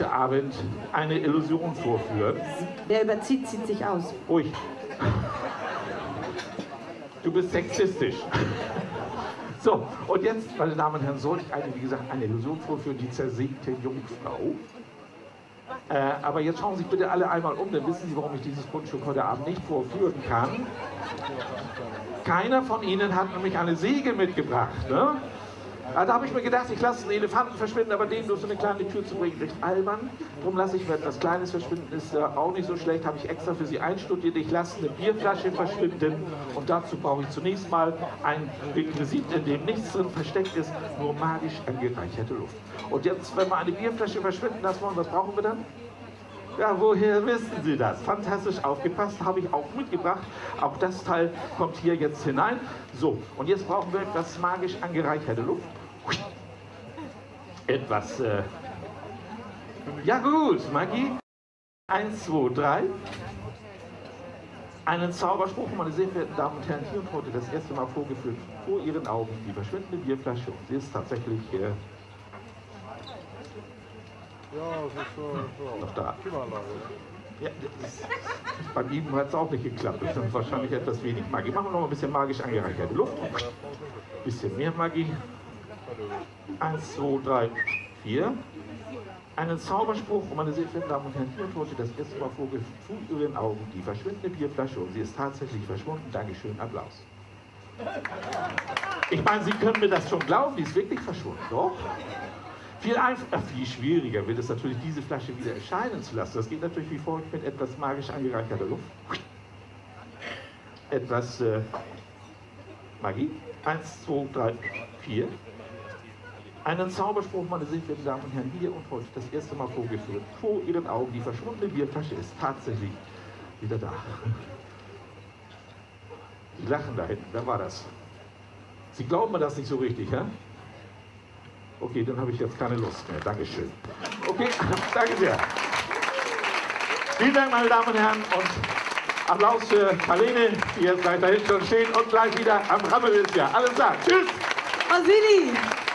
heute Abend eine Illusion vorführen. Wer überzieht, zieht sich aus. Ruhig. Du bist sexistisch. So, und jetzt, meine Damen und Herren, sollte ich wie gesagt, eine Illusion vorführen, die zersägte Jungfrau. Aber jetzt schauen Sie sich bitte alle einmal um, dann wissen Sie, warum ich dieses Kunststück heute Abend nicht vorführen kann. Keiner von Ihnen hat nämlich eine Säge mitgebracht. Ne? Da habe ich mir gedacht, ich lasse einen Elefanten verschwinden, aber den durch so eine kleine Tür zu bringen, recht albern. Darum lasse ich mir etwas Kleines verschwinden, ist auch nicht so schlecht, habe ich extra für Sie einstudiert. Ich lasse eine Bierflasche verschwinden und dazu brauche ich zunächst mal ein Requisit, in dem nichts drin versteckt ist, nur magisch angereicherte Luft. Und jetzt, wenn wir eine Bierflasche verschwinden lassen wollen, was brauchen wir dann? Ja, woher wissen Sie das? Fantastisch aufgepasst, habe ich auch mitgebracht. Auch das Teil kommt hier jetzt hinein. So, und jetzt brauchen wir etwas magisch angereicherte Luft. Etwas, ja gut, Magie. 1, 2, 3. Einen Zauberspruch, meine sehr verehrten Damen und Herren, hier und heute das erste Mal vorgeführt vor Ihren Augen. Die verschwindende Bierflasche. Und sie ist tatsächlich noch da. Ja, bei ihm hat es auch nicht geklappt. Das ist wahrscheinlich etwas wenig Magie. Machen wir noch ein bisschen magisch angereicherte Luft. Ein bisschen mehr Magie. 1, 2, 3, 4. Einen Zauberspruch, meine sehr verehrten Damen und Herren, hier und heute das erste Mal vorgeführt vor Ihren Augen. Die verschwindende Bierflasche und sie ist tatsächlich verschwunden. Dankeschön, Applaus. Ich meine, Sie können mir das schon glauben, die ist wirklich verschwunden, doch? Viel einfacher, viel schwieriger wird es natürlich, diese Flasche wieder erscheinen zu lassen. Das geht natürlich wie folgt mit etwas magisch angereicherter Luft. Etwas Magie. 1, 2, 3, 4. Einen Zauberspruch, meine sehr verehrten Damen und Herren, hier und heute das erste Mal vorgeführt. Vor Ihren Augen, die verschwundene Bierflasche ist tatsächlich wieder da. Sie lachen da hinten, wer war das? Sie glauben mir das nicht so richtig, hä? Okay, dann habe ich jetzt keine Lust mehr. Dankeschön. Okay, danke sehr. Vielen Dank, meine Damen und Herren, und Applaus für Marlene, die jetzt gleich da hinten schon stehen und gleich wieder am Rammel ist. Ja, alles klar. Tschüss. Osili.